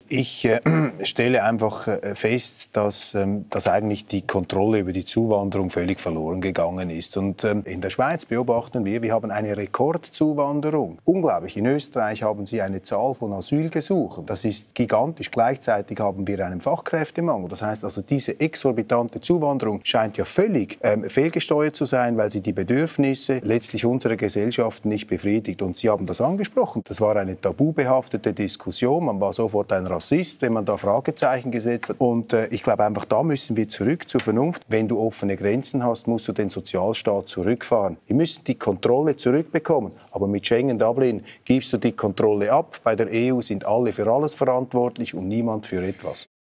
Ich stelle einfach fest, dass eigentlich die Kontrolle über die Zuwanderung völlig verloren gegangen ist. Und in der Schweiz beobachten wir haben eine Rekordzuwanderung. Unglaublich. In Österreich haben sie eine Zahl von Asylgesuchen. Das ist gigantisch. Gleichzeitig haben wir einen Fachkräftemangel. Das heißt also, diese exorbitante Zuwanderung scheint ja völlig fehlgesteuert zu sein, weil sie die Bedürfnisse letztlich unserer Gesellschaft nicht befriedigt. Und Sie haben das angesprochen. Das war eine tabubehaftete Diskussion. Man war sofort ein Rassist, wenn man da Fragezeichen gesetzt hat. Und ich glaube einfach, da müssen wir zurück zur Vernunft. Wenn du offene Grenzen hast, musst du den Sozialstaat zurückfahren. Wir müssen die Kontrolle zurückbekommen. Aber mit Schengen-Dublin gibst du die Kontrolle ab. Bei der EU sind alle für alles verantwortlich und niemand für etwas.